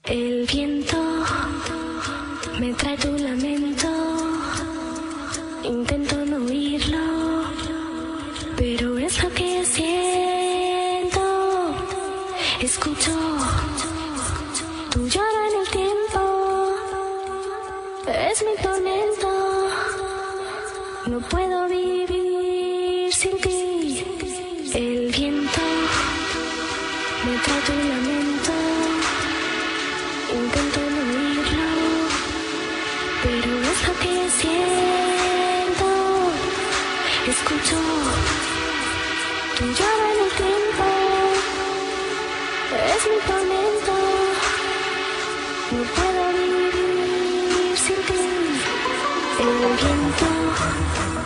El viento me trae tu lamento, intento no oírlo, pero es lo que siento. Escucho tu lloro en el tiempo, es mi tormento, no puedo vivir sin ti. El viento me trae tu lamento, intento no oírlo, pero es lo que siento. Escucho tu lloro en el tiempo, es mi tormento, no puedo vivir sin ti. El viento